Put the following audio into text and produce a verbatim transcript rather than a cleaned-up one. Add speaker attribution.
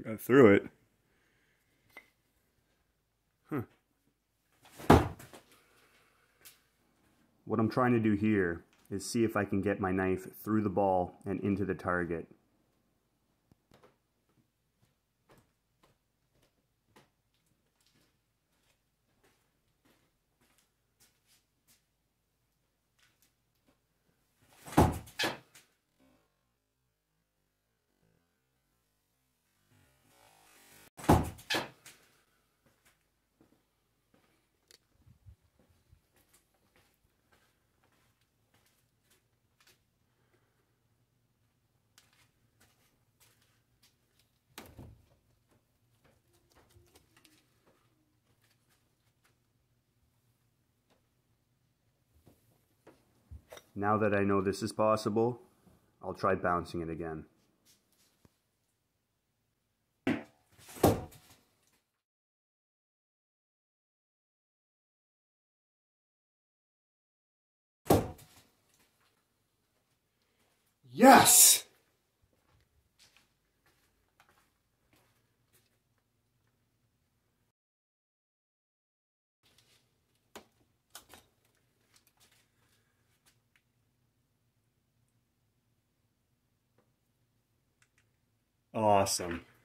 Speaker 1: got through it. Huh. What I'm trying to do here is see if I can get my knife through the ball and into the target. Now that I know this is possible, I'll try bouncing it again. Yes! Awesome.